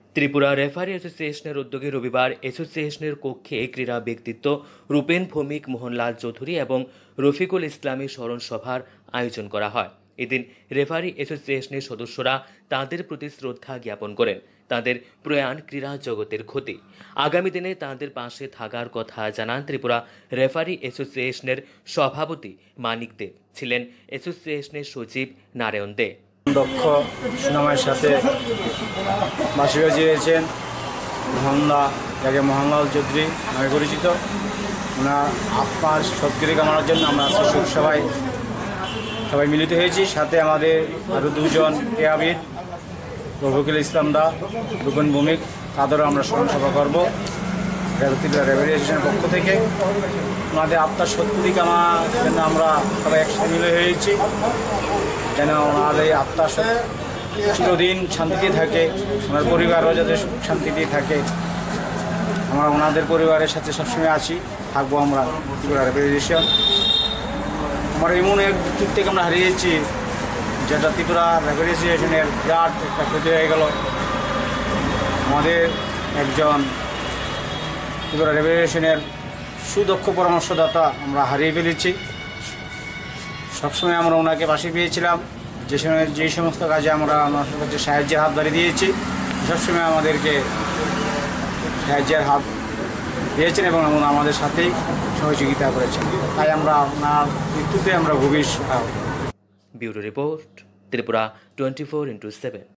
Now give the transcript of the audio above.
Tripura referee অ্যাসোসিয়েশনের উদ্যোগে রবিবার অ্যাসোসিয়েশনের কক্ষে ক্রীড়া ব্যক্তিত্ব রূপেন ভৌমিক, মোহনলাল চৌধুরী এবং রফিকুল ইসলামের স্মরণ সভার আয়োজন করা হয়। এদিন রেফারি অ্যাসোসিয়েশনের সদস্যরা তাদের প্রতি শ্রদ্ধা জ্ঞাপন করেন। তাদের প্রয়াণ ক্রীড়া জগতের ক্ষতি, আগামী দিনে তাদের পাশে থাকার কথা জানান ত্রিপুরা রেফারি অ্যাসোসিয়েশনের সভাপতি মানিক দে। ছিলেন অ্যাসোসিয়েশনের সচিব নারায়ণ দে। দক্ষ সুনামের সাথে বাঁশি বাজিয়েছেন মোহনদা, যাকে মোহনলাল চৌধুরী নামে পরিচিত। ওনার আত্মার সদ্গতি কামনার জন্য আমরা আজকে শোক সবাই মিলিত হয়েছি। সাথে আমাদের আরও দুজন ক্রীড়াবিদ, রফিকুল ইসলাম দা, রূপেন ভৌমিক, তাদেরও আমরা স্মরণ সভা করবো ত্রিপুরা রেফারি অ্যাসোসিয়েশনের পক্ষ থেকে। ওনাদের আত্মার সদ্গতি কামনার জন্য আমরা সবাই একসাথে মিলে হয়েছি, যেন ওনাদের আত্মা চিরদিন শান্তিতে থাকে, ওনার পরিবারও যাতে শান্তিতে থাকে। আমরা ওনাদের পরিবারের সাথে সবসময় আছি, থাকবো আমরা ত্রিপুরা রেফারি অ্যাসোসিয়েশন। আমরা এমন এক দিক থেকে আমরা হারিয়েছি, যেটা ত্রিপুরা রেফারি অ্যাসোসিয়েশনের বিরাট একটা ক্ষতি হয়ে গেল। আমাদের একজন ত্রিপুরা রেফারি অ্যাসোসিয়েশনের সুদক্ষ পরামর্শদাতা আমরা হারিয়ে ফেলেছি। সবসময় আমরা ওনাকে পাশে পেয়েছিলাম, যে সমস্ত কাজে আমরা ওনার কাছে সাহায্যের হাত বাড়িয়ে দিয়েছি, সবসময় আমাদেরকে সাহায্যের হাত দিয়েছেন এবং আমাদের সাথেই সহযোগিতা করেছেন। তাই আমরা ওনার মৃত্যুতে আমরা খুবই শোকাহত। Bureau report, Tripura 24x7।